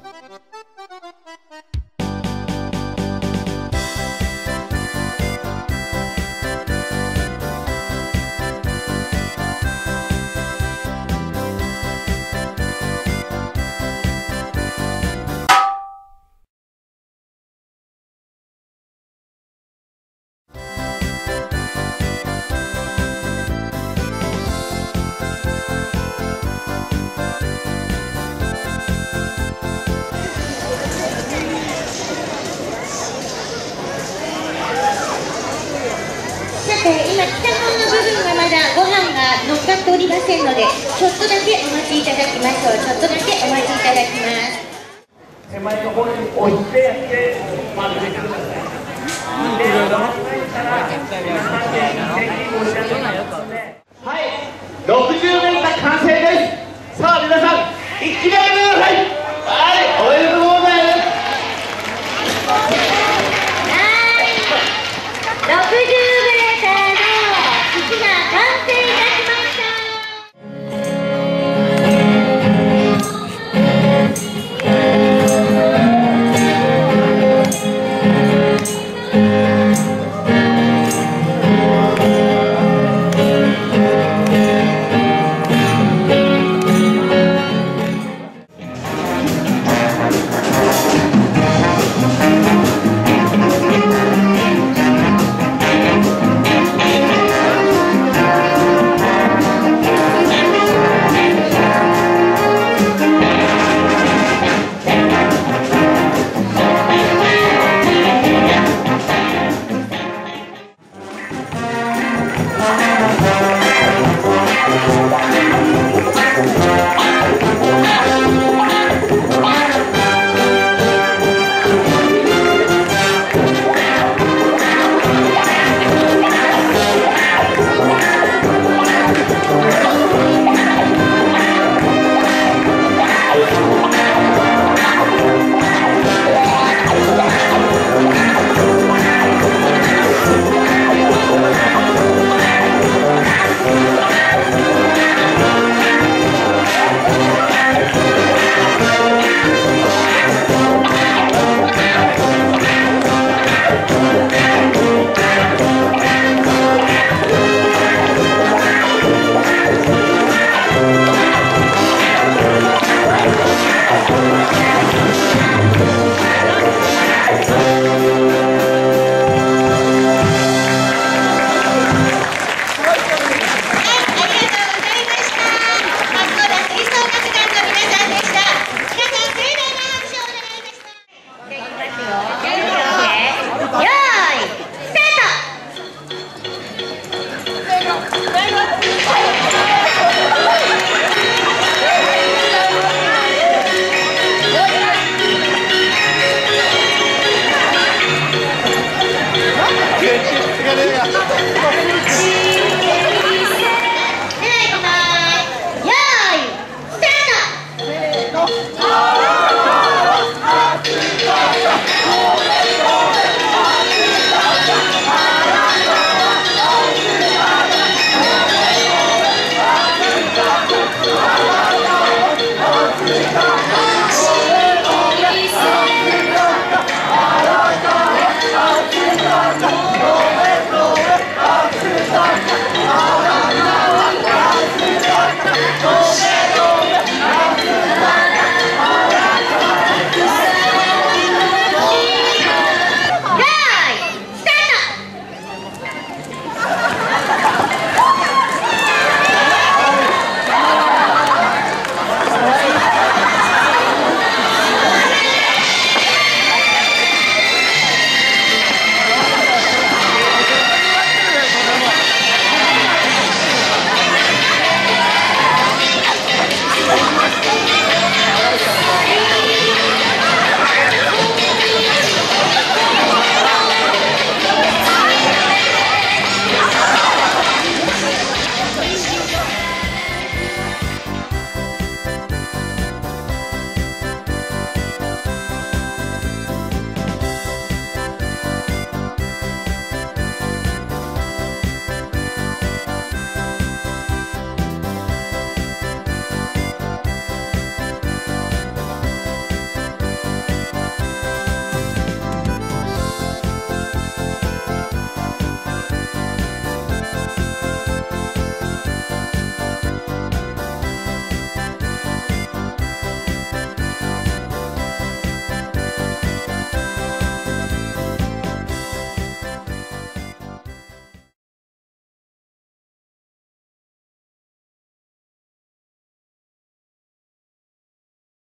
今、北門の部分はまだご飯が乗っかっておりませんので、ちょっとだけお待ちいただきましょう。ちょっとだけお待ちいただきます。 手前の方に置いて、混ぜてください。はい、60メーター完成です。さあ、皆さん、一気に上げてください。はい、おめでとうございます。 Oh,